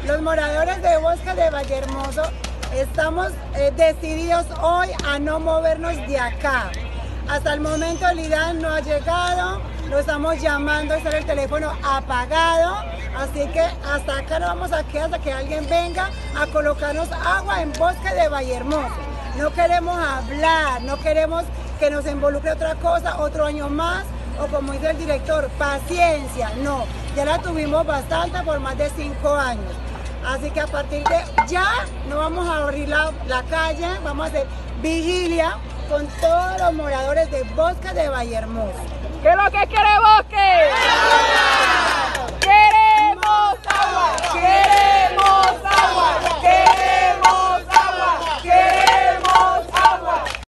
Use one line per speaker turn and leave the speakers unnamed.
Los moradores de Bosque de Vallehermoso estamos decididos hoy a no movernos de acá. Hasta el momento el IDAN no ha llegado, lo estamos llamando, está el teléfono apagado, así que hasta acá no vamos a quedar hasta que alguien venga a colocarnos agua en Bosque de Vallehermoso. No queremos hablar, no queremos que nos involucre otra cosa, otro año más, o como dice el director, paciencia, no, ya la tuvimos bastante por más de 5 años. Así que a partir de ya no vamos a abrir la calle, vamos a hacer vigilia con todos los moradores de Bosque de Vallehermoso.
¿Qué es lo que quiere Bosque?